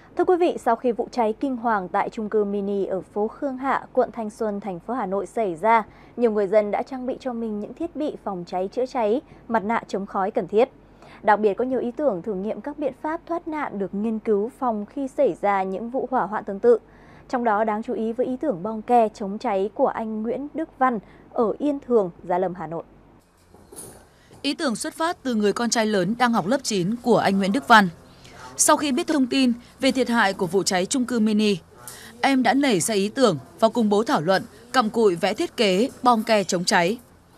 Thưa quý vị, sau khi vụ cháy kinh hoàng tại chung cư mini ở phố Khương Hạ, quận Thanh Xuân, thành phố Hà Nội xảy ra, nhiều người dân đã trang bị cho mình những thiết bị phòng cháy chữa cháy, mặt nạ chống khói cần thiết. Đặc biệt có nhiều ý tưởng thử nghiệm các biện pháp thoát nạn được nghiên cứu phòng khi xảy ra những vụ hỏa hoạn tương tự. Trong đó đáng chú ý với ý tưởng bong ke chống cháy của anh Nguyễn Đức Văn ở Yên Thường, Gia Lâm, Hà Nội. Ý tưởng xuất phát từ người con trai lớn đang học lớp 9 của anh Nguyễn Đức Văn. Sau khi biết thông tin về thiệt hại của vụ cháy chung cư mini, em đã nảy ra ý tưởng và cùng bố thảo luận, cặm cụi vẽ thiết kế bong ke chống cháy.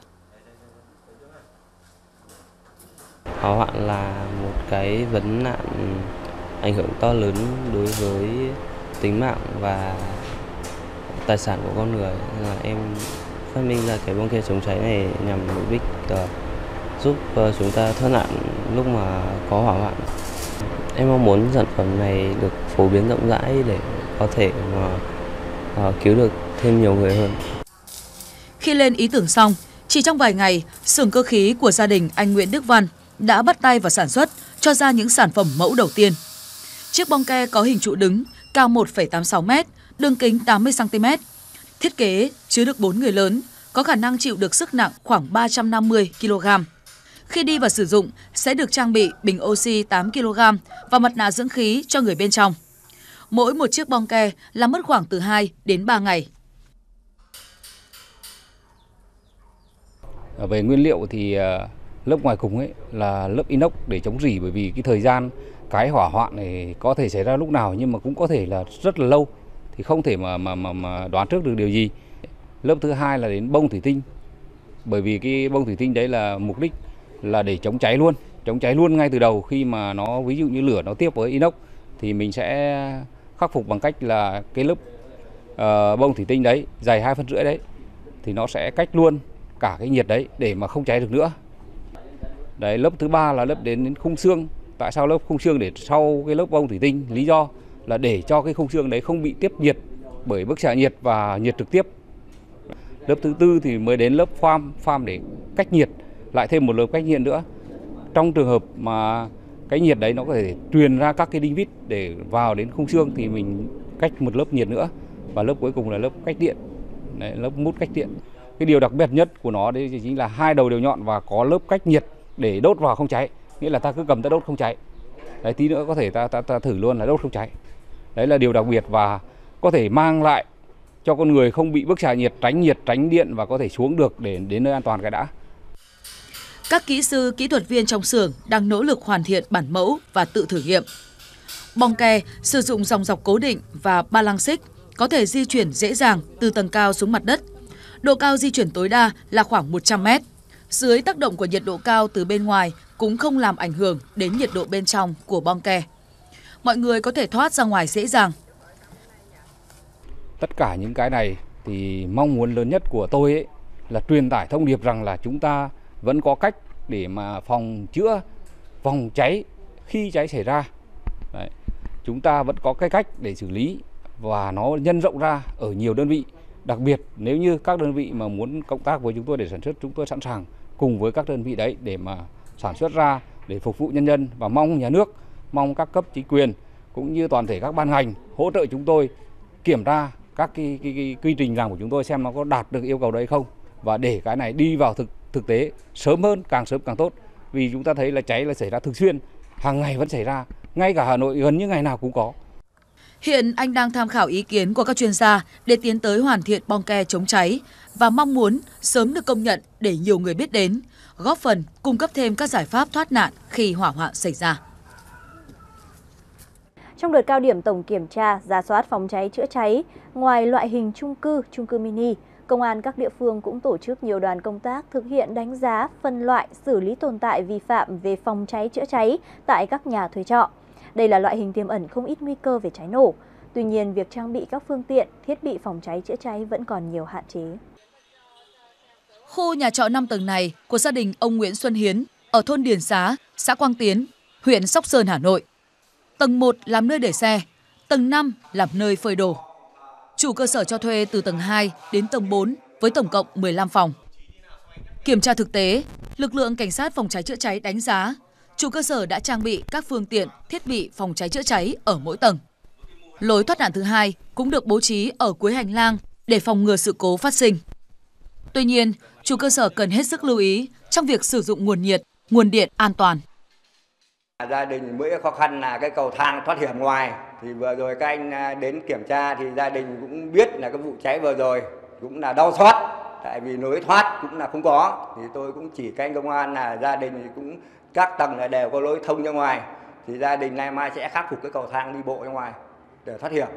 Hỏa hoạn là một cái vấn nạn ảnh hưởng to lớn đối với tính mạng và tài sản của con người. Nên là em phát minh ra cái bong ke chống cháy này nhằm mục đích giúp chúng ta thoát nạn lúc mà có hỏa hoạn. Em mong muốn sản phẩm này được phổ biến rộng rãi để có thể mà cứu được thêm nhiều người hơn. Khi lên ý tưởng xong, chỉ trong vài ngày, xưởng cơ khí của gia đình anh Nguyễn Đức Văn đã bắt tay vào sản xuất, cho ra những sản phẩm mẫu đầu tiên. Chiếc bong ke có hình trụ đứng, cao 1,86 m, đường kính 80 cm. Thiết kế chứa được 4 người lớn, có khả năng chịu được sức nặng khoảng 350 kg. Khi đi vào sử dụng, sẽ được trang bị bình oxy 8 kg và mặt nạ dưỡng khí cho người bên trong. Mỗi một chiếc bong ke là mất khoảng từ 2 đến 3 ngày. Về nguyên liệu thì lớp ngoài cùng ấy là lớp inox để chống rỉ, bởi vì cái thời gian cái hỏa hoạn này có thể xảy ra lúc nào nhưng mà cũng có thể là rất là lâu, thì không thể mà đoán trước được điều gì. Lớp thứ hai là đến bông thủy tinh, bởi vì cái bông thủy tinh đấy là mục đích là để chống cháy luôn ngay từ đầu. Khi mà nó ví dụ như lửa nó tiếp với inox thì mình sẽ khắc phục bằng cách là cái lớp bông thủy tinh đấy dày 2,5 phân đấy thì nó sẽ cách luôn cả cái nhiệt đấy để mà không cháy được nữa. Đấy, lớp thứ ba là lớp đến khung xương. Tại sao lớp khung xương để sau cái lớp bông thủy tinh? Lý do là để cho cái khung xương đấy không bị tiếp nhiệt bởi bức xạ nhiệt và nhiệt trực tiếp. Lớp thứ tư thì mới đến lớp pham để cách nhiệt, lại thêm một lớp cách nhiệt nữa. Trong trường hợp mà cái nhiệt đấy nó có thể truyền ra các cái đinh vít để vào đến khung xương thì mình cách một lớp nhiệt nữa. Và lớp cuối cùng là lớp cách điện, đấy, lớp mút cách điện. Cái điều đặc biệt nhất của nó đấy chính là hai đầu đều nhọn và có lớp cách nhiệt để đốt vào không cháy. Nghĩa là ta cứ cầm ta đốt không cháy. Đấy, tí nữa có thể ta thử luôn là đốt không cháy. Đấy là điều đặc biệt và có thể mang lại cho con người không bị bức xạ nhiệt, tránh điện và có thể xuống được để đến nơi an toàn cái đã. Các kỹ sư, kỹ thuật viên trong xưởng đang nỗ lực hoàn thiện bản mẫu và tự thử nghiệm. Bong ke sử dụng dòng dọc cố định và ba lăng xích, có thể di chuyển dễ dàng từ tầng cao xuống mặt đất. Độ cao di chuyển tối đa là khoảng 100 m. Dưới tác động của nhiệt độ cao từ bên ngoài cũng không làm ảnh hưởng đến nhiệt độ bên trong của bong ke. Mọi người có thể thoát ra ngoài dễ dàng. Tất cả những cái này thì mong muốn lớn nhất của tôi ấy là truyền tải thông điệp rằng là chúng ta vẫn có cách để mà phòng chữa, phòng cháy khi cháy xảy ra. Đấy. Chúng ta vẫn có cái cách để xử lý và nó nhân rộng ra ở nhiều đơn vị. Đặc biệt nếu như các đơn vị mà muốn cộng tác với chúng tôi để sản xuất, chúng tôi sẵn sàng cùng với các đơn vị đấy để mà sản xuất ra để phục vụ nhân dân, và mong nhà nước, mong các cấp chính quyền cũng như toàn thể các ban ngành hỗ trợ chúng tôi kiểm tra các cái quy trình làm của chúng tôi xem nó có đạt được yêu cầu đấy không, và để cái này đi vào thực tế sớm hơn, càng sớm càng tốt. Vì chúng ta thấy là cháy là xảy ra thường xuyên, hàng ngày vẫn xảy ra, ngay cả Hà Nội gần như ngày nào cũng có. Hiện anh đang tham khảo ý kiến của các chuyên gia để tiến tới hoàn thiện bong ke chống cháy và mong muốn sớm được công nhận để nhiều người biết đến, góp phần cung cấp thêm các giải pháp thoát nạn khi hỏa hoạn xảy ra. Trong đợt cao điểm tổng kiểm tra, rà soát phòng cháy chữa cháy, ngoài loại hình chung cư mini, Công an các địa phương cũng tổ chức nhiều đoàn công tác thực hiện đánh giá, phân loại, xử lý tồn tại vi phạm về phòng cháy chữa cháy tại các nhà thuê trọ. Đây là loại hình tiềm ẩn không ít nguy cơ về cháy nổ. Tuy nhiên, việc trang bị các phương tiện, thiết bị phòng cháy chữa cháy vẫn còn nhiều hạn chế. Khu nhà trọ 5 tầng này của gia đình ông Nguyễn Xuân Hiến ở thôn Điền Xá, xã Quang Tiến, huyện Sóc Sơn, Hà Nội. Tầng 1 làm nơi để xe, tầng 5 làm nơi phơi đồ. Chủ cơ sở cho thuê từ tầng 2 đến tầng 4 với tổng cộng 15 phòng. Kiểm tra thực tế, lực lượng cảnh sát phòng cháy chữa cháy đánh giá chủ cơ sở đã trang bị các phương tiện, thiết bị phòng cháy chữa cháy ở mỗi tầng. Lối thoát nạn thứ hai cũng được bố trí ở cuối hành lang để phòng ngừa sự cố phát sinh. Tuy nhiên, chủ cơ sở cần hết sức lưu ý trong việc sử dụng nguồn nhiệt, nguồn điện an toàn. Gia đình mỗi khó khăn là cái cầu thang thoát hiểm ngoài. Thì vừa rồi các anh đến kiểm tra thì gia đình cũng biết là cái vụ cháy vừa rồi cũng là đau xót. Tại vì lối thoát cũng là không có. Thì tôi cũng chỉ các anh công an là gia đình thì cũng các tầng là đều có lối thông ra ngoài. Thì gia đình nay mai sẽ khắc phục cái cầu thang đi bộ ra ngoài để thoát hiểm.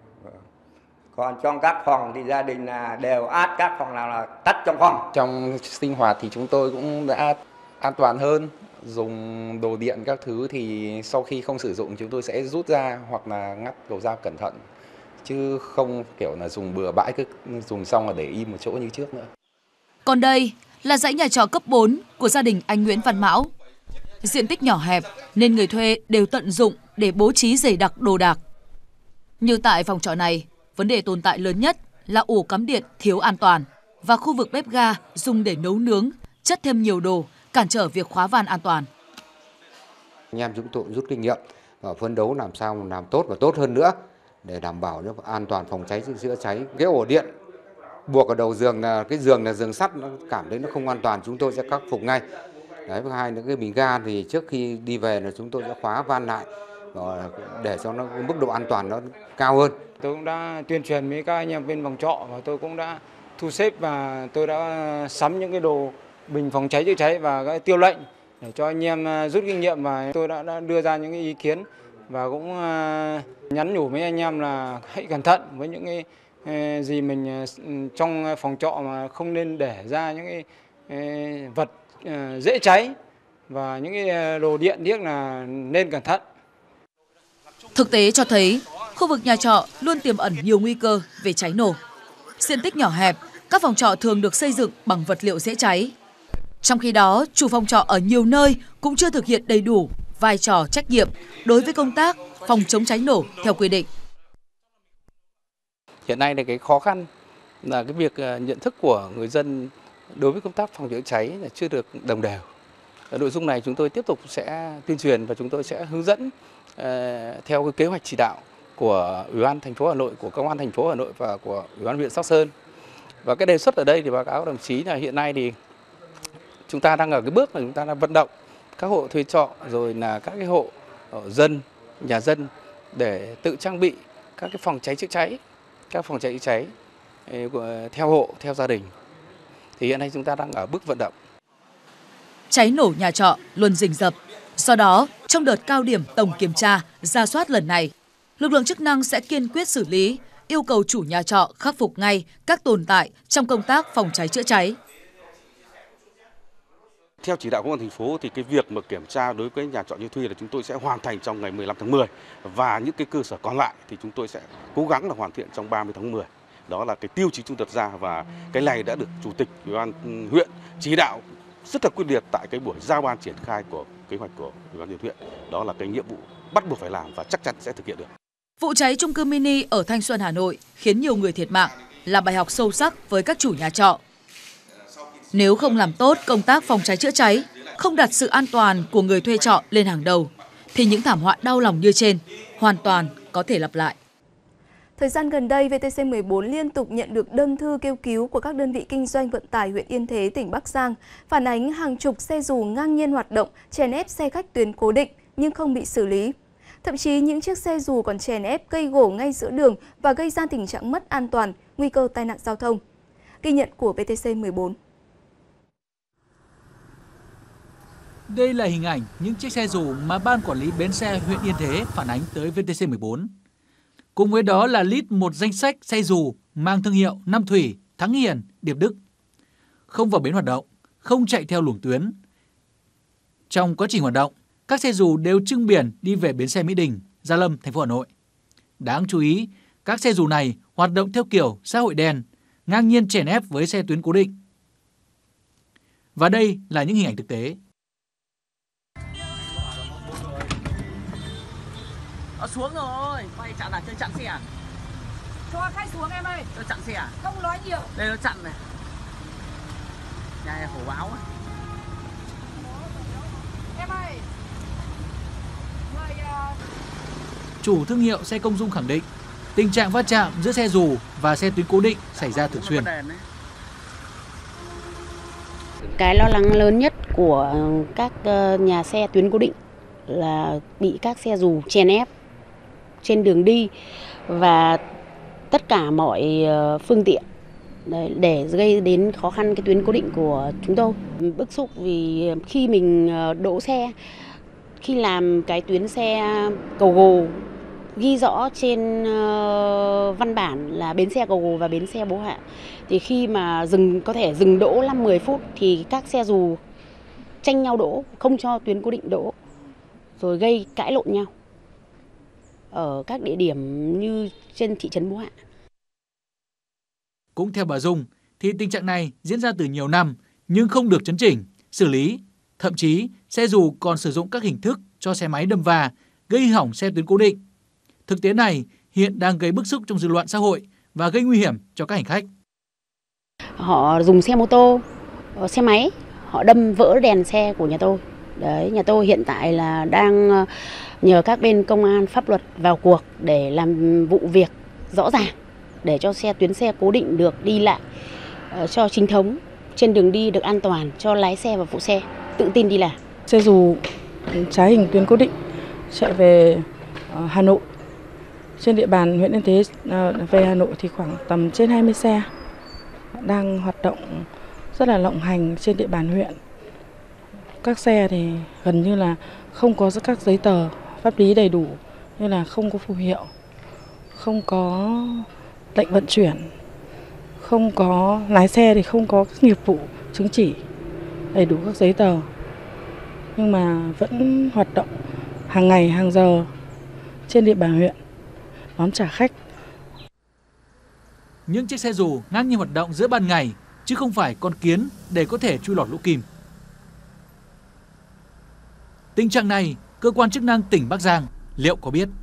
Còn trong các phòng thì gia đình là đều át các phòng nào là tắt trong phòng. Trong sinh hoạt thì chúng tôi cũng đã an toàn hơn. Dùng đồ điện các thứ thì sau khi không sử dụng chúng tôi sẽ rút ra hoặc là ngắt cầu dao cẩn thận. Chứ không kiểu là dùng bừa bãi, cứ dùng xong là để im một chỗ như trước nữa. Còn đây là dãy nhà trọ cấp 4 của gia đình anh Nguyễn Văn Mão. Diện tích nhỏ hẹp nên người thuê đều tận dụng để bố trí dày đặc đồ đạc. Như tại phòng trọ này, vấn đề tồn tại lớn nhất là ổ cắm điện thiếu an toàn và khu vực bếp ga dùng để nấu nướng chất thêm nhiều đồ, cản trở việc khóa van an toàn. Anh em chúng tôi rút kinh nghiệm và phấn đấu làm sao làm tốt và tốt hơn nữa để đảm bảo cho an toàn phòng cháy chữa cháy. Cái ổ điện buộc ở đầu giường là cái giường là giường sắt, nó cảm thấy nó không an toàn, chúng tôi sẽ khắc phục ngay. Đấy, với hai nữa cái bình ga thì trước khi đi về là chúng tôi sẽ khóa van lại để cho nó mức độ an toàn nó cao hơn. Tôi cũng đã tuyên truyền với các anh em bên phòng trọ và tôi cũng đã thu xếp và tôi đã sắm những cái đồ bình phòng cháy chữa cháy và cái tiêu lệnh để cho anh em rút kinh nghiệm, và tôi đã đưa ra những cái ý kiến và cũng nhắn nhủ với anh em là hãy cẩn thận với những cái gì mình trong phòng trọ mà không nên để ra những cái vật dễ cháy và những cái đồ điện điếc là nên cẩn thận. Thực tế cho thấy khu vực nhà trọ luôn tiềm ẩn nhiều nguy cơ về cháy nổ. Diện tích nhỏ hẹp, các phòng trọ thường được xây dựng bằng vật liệu dễ cháy. Trong khi đó, chủ phòng trọ ở nhiều nơi cũng chưa thực hiện đầy đủ vai trò trách nhiệm đối với công tác phòng chống cháy nổ theo quy định. Hiện nay là cái khó khăn là cái việc nhận thức của người dân đối với công tác phòng cháy chữa cháy là chưa được đồng đều. Ở nội dung này chúng tôi tiếp tục sẽ tuyên truyền và chúng tôi sẽ hướng dẫn theo cái kế hoạch chỉ đạo của Ủy ban thành phố Hà Nội, của Công an thành phố Hà Nội và của Ủy ban huyện Sóc Sơn. Và cái đề xuất ở đây thì báo cáo đồng chí là hiện nay thì chúng ta đang ở cái bước mà chúng ta đang vận động các hộ thuê trọ rồi là các cái hộ dân, nhà dân để tự trang bị các cái phòng cháy chữa cháy, các phòng cháy chữa cháy theo hộ, theo gia đình. Thì hiện nay chúng ta đang ở bước vận động. Cháy nổ nhà trọ luôn rình rập. Do đó, trong đợt cao điểm tổng kiểm tra, rà soát lần này, lực lượng chức năng sẽ kiên quyết xử lý, yêu cầu chủ nhà trọ khắc phục ngay các tồn tại trong công tác phòng cháy chữa cháy. Theo chỉ đạo của Công an thành phố thì cái việc mà kiểm tra đối với nhà trọ cho thuê là chúng tôi sẽ hoàn thành trong ngày 15 tháng 10 và những cái cơ sở còn lại thì chúng tôi sẽ cố gắng là hoàn thiện trong 30 tháng 10. Đó là cái tiêu chí chúng đặt ra và cái này đã được Chủ tịch Ủy ban huyện chỉ đạo rất là quyết liệt tại cái buổi giao ban triển khai của kế hoạch của Ủy ban nhân huyện. Đó là cái nhiệm vụ bắt buộc phải làm và chắc chắn sẽ thực hiện được. Vụ cháy chung cư mini ở Thanh Xuân, Hà Nội khiến nhiều người thiệt mạng là bài học sâu sắc với các chủ nhà trọ. Nếu không làm tốt công tác phòng cháy chữa cháy, không đặt sự an toàn của người thuê trọ lên hàng đầu, thì những thảm họa đau lòng như trên hoàn toàn có thể lặp lại. Thời gian gần đây, VTC14 liên tục nhận được đơn thư kêu cứu của các đơn vị kinh doanh vận tải huyện Yên Thế, tỉnh Bắc Giang, phản ánh hàng chục xe dù ngang nhiên hoạt động, chèn ép xe khách tuyến cố định nhưng không bị xử lý. Thậm chí những chiếc xe dù còn chèn ép cây gỗ ngay giữa đường và gây ra tình trạng mất an toàn, nguy cơ tai nạn giao thông. Ghi nhận của VTC14. Đây là hình ảnh những chiếc xe dù mà Ban Quản lý Bến xe huyện Yên Thế phản ánh tới VTC14. Cùng với đó là list một danh sách xe dù mang thương hiệu Nam Thủy, Thắng Hiền, Điệp Đức. Không vào bến hoạt động, không chạy theo luồng tuyến. Trong quá trình hoạt động, các xe dù đều trưng biển đi về bến xe Mỹ Đình, Gia Lâm, thành phố Hà Nội. Đáng chú ý, các xe dù này hoạt động theo kiểu xã hội đen, ngang nhiên chèn ép với xe tuyến cố định. Và đây là những hình ảnh thực tế. Nó xuống rồi, quay chặn là chơi chặn xe à? Cho khách xuống em ơi. Chơi chặn xe à? Không nói nhiều. Đây nó chặn này. Nhà này hổ báo ấy. Em ơi. Người chủ thương hiệu xe công dung khẳng định tình trạng va chạm giữa xe dù và xe tuyến cố định xảy ra thường xuyên. Cái lo lắng lớn nhất của các nhà xe tuyến cố định là bị các xe dù chèn ép trên đường đi và tất cả mọi phương tiện để gây đến khó khăn cái tuyến cố định của chúng tôi. Bức xúc vì khi mình đỗ xe, khi làm cái tuyến xe Cầu Gồ ghi rõ trên văn bản là bến xe Cầu Gồ và bến xe Bố Hạ, thì khi mà có thể dừng đỗ 5-10 phút thì các xe dù tranh nhau đỗ, không cho tuyến cố định đỗ, rồi gây cãi lộn nhau ở các địa điểm như trên thị trấn Bố Hạ. Cũng theo bà Dung thì tình trạng này diễn ra từ nhiều năm nhưng không được chấn chỉnh, xử lý. Thậm chí xe dù còn sử dụng các hình thức cho xe máy đâm va, gây hỏng xe tuyến cố định. Thực tế này hiện đang gây bức xúc trong dư luận xã hội và gây nguy hiểm cho các hành khách. Họ dùng xe mô tô, xe máy, họ đâm vỡ đèn xe của nhà tôi. Đấy, nhà tôi hiện tại là đang nhờ các bên công an pháp luật vào cuộc để làm vụ việc rõ ràng, để cho tuyến xe cố định được đi lại cho chính thống, trên đường đi được an toàn cho lái xe và phụ xe tự tin đi làm. Xe dù trái hình tuyến cố định chạy về Hà Nội, trên địa bàn huyện Yên Thế về Hà Nội thì khoảng tầm trên 20 xe đang hoạt động rất là lộng hành trên địa bàn huyện. Các xe thì gần như là không có các giấy tờ pháp lý đầy đủ, như là không có phù hiệu, không có lệnh vận chuyển, không có lái xe thì không có nghiệp vụ chứng chỉ đầy đủ các giấy tờ, nhưng mà vẫn hoạt động hàng ngày hàng giờ trên địa bàn huyện đón trả khách. Những chiếc xe dù ngang nhiên hoạt động giữa ban ngày chứ không phải con kiến để có thể chui lọt lỗ kim. Tình trạng này cơ quan chức năng tỉnh Bắc Giang liệu có biết?